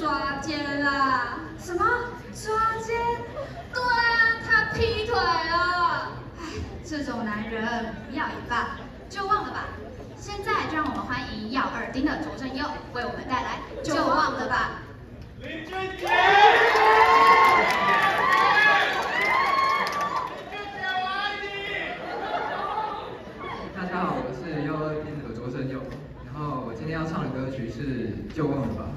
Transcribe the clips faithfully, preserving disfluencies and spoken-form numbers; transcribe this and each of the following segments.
抓奸啦！什么抓奸？对啊，他劈腿了！哎，这种男人不要也罢，就忘了吧。现在就让我们欢迎耀二丁的卓正佑为我们带来《就忘了吧》。 林俊杰。 大家好，我是耀二丁的卓正佑，然后我今天要唱的歌曲是《就忘了吧》。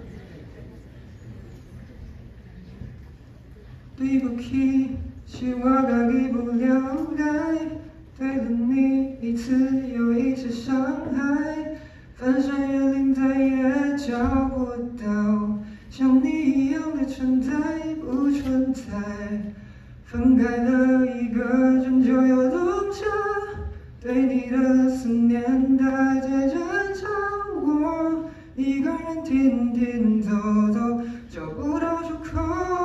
对不起，是我自己不了解，对了你一次又一次伤害，翻山越岭再也找不到像你一样的存在，不存在。分开的一个人就有多久？ 对你的思念还在挣扎，我一个人停停走走，找不到出口。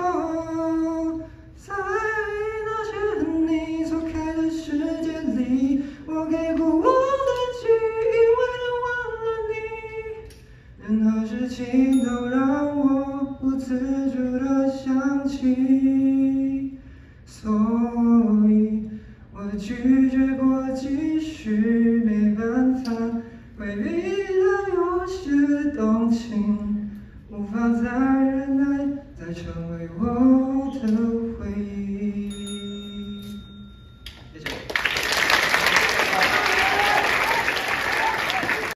在那些和你错开的世界里，我给过我的记忆，为了忘了你，任何事情都让我不自主的想起，所以。 我拒绝过继续，没办法回避的有些动情，无法再忍耐，再成为我的。